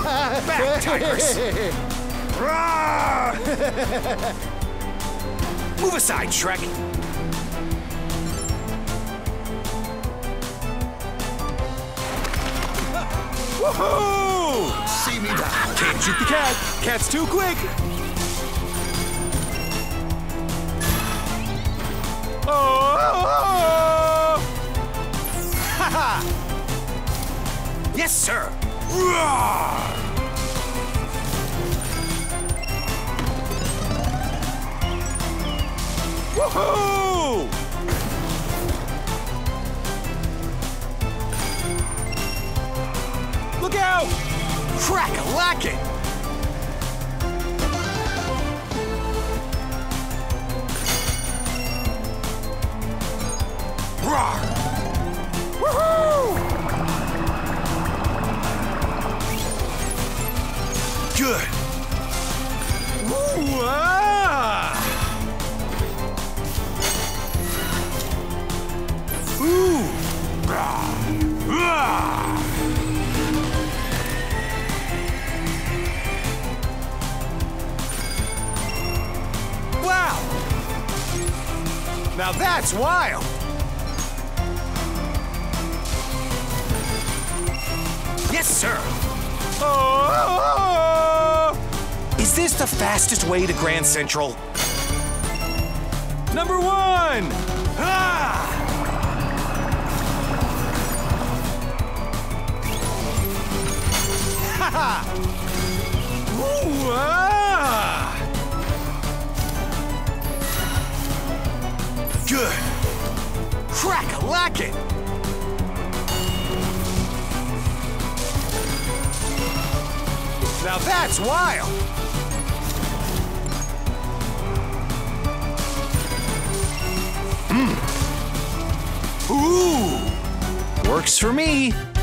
Back, tigers! Move aside, Shrek! Woohoo! See me down. Can't shoot the cat! Cat's too quick! Oh! Ha ha! Yes, sir! Roar! Woohoo! Look out! Crack-a-lackin'! Roar! Woohoo! Good! Ooh, ah! Ooh! Ah! Ah! Wow! Now that's wild! Yes, sir! Oh! Is this the fastest way to Grand Central? Number one! Ah! Ha ha! Ooh, ah! Good! Crack-a-lackin'! Now that's wild! Ooh! Works for me!